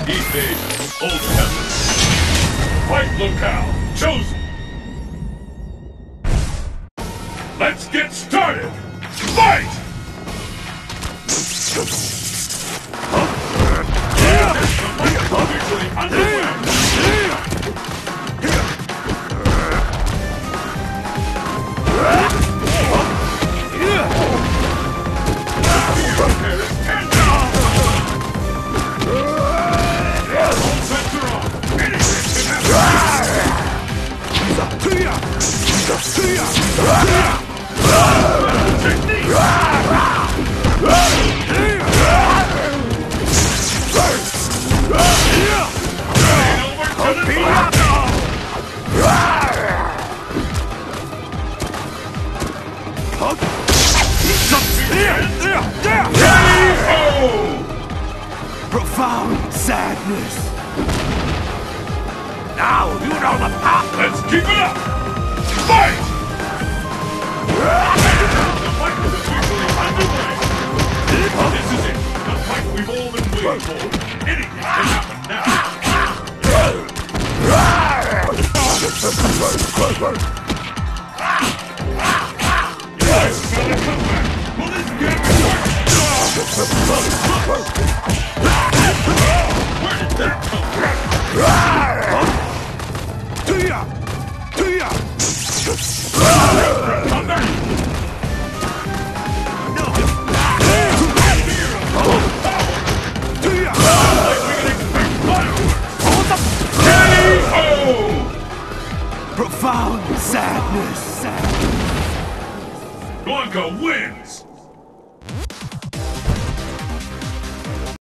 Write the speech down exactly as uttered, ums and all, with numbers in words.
Evade, old peasant. Fight locale chosen. Let's get started. Fight! Officially underway. Profound sadness. Now you know the path. Let's keep it up. Fight! The fight is officially underway. This is it. The fight we've all been waiting for. Anything can happen now. Yes, got a comeback. Will this get me? Where did that come from?